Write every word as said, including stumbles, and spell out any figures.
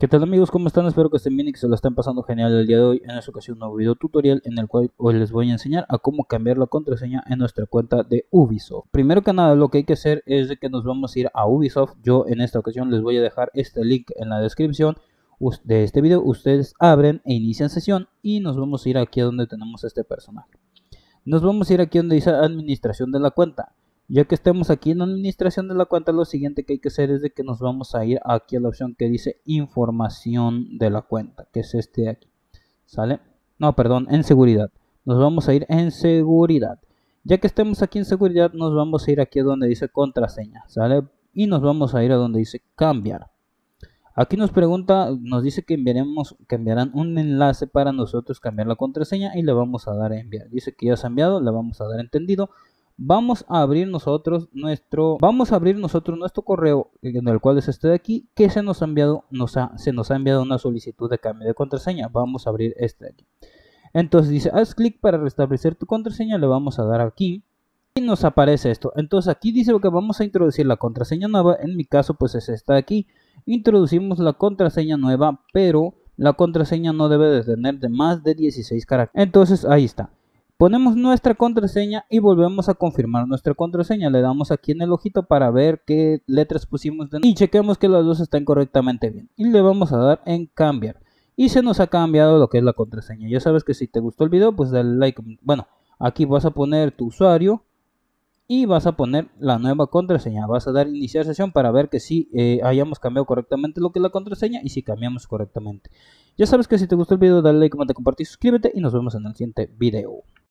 ¿Qué tal amigos? ¿Cómo están? Espero que estén bien y que se lo estén pasando genial el día de hoy. En esta ocasión un nuevo video tutorial en el cual hoy les voy a enseñar a cómo cambiar la contraseña en nuestra cuenta de Ubisoft. Primero que nada lo que hay que hacer es de que nos vamos a ir a Ubisoft. Yo en esta ocasión les voy a dejar este link en la descripción de este video. Ustedes abren e inician sesión y nos vamos a ir aquí a donde tenemos este personaje. Nos vamos a ir aquí donde dice administración de la cuenta. Ya que estemos aquí en administración de la cuenta, lo siguiente que hay que hacer es de que nos vamos a ir aquí a la opción que dice información de la cuenta, que es este de aquí, ¿sale? No, perdón, en seguridad. Nos vamos a ir en seguridad. Ya que estemos aquí en seguridad, nos vamos a ir aquí a donde dice contraseña, ¿sale? Y nos vamos a ir a donde dice cambiar. Aquí nos pregunta, nos dice que enviaremos, que enviarán un enlace para nosotros cambiar la contraseña y le vamos a dar a enviar. Dice que ya se ha enviado, le vamos a dar entendido. Vamos a abrir nosotros nuestro vamos a abrir nosotros nuestro correo en el cual es este de aquí, que se nos ha enviado nos ha, se nos ha enviado una solicitud de cambio de contraseña. Vamos a abrir este de aquí. Entonces dice haz clic para restablecer tu contraseña, le vamos a dar aquí y nos aparece esto. Entonces aquí dice que vamos a introducir la contraseña nueva. En mi caso pues es esta de aquí. Introducimos la contraseña nueva, pero la contraseña no debe de tener de más de dieciséis caracteres. Entonces ahí está. Ponemos nuestra contraseña y volvemos a confirmar nuestra contraseña. Le damos aquí en el ojito para ver qué letras pusimos de y chequemos que las dos estén correctamente bien. Y le vamos a dar en cambiar. Y se nos ha cambiado lo que es la contraseña. Ya sabes que si te gustó el video, pues dale like. Bueno, aquí vas a poner tu usuario y vas a poner la nueva contraseña. Vas a dar iniciar sesión para ver que si eh, hayamos cambiado correctamente lo que es la contraseña y si cambiamos correctamente. Ya sabes que si te gustó el video, dale like, comenta, compartir, suscríbete y nos vemos en el siguiente video.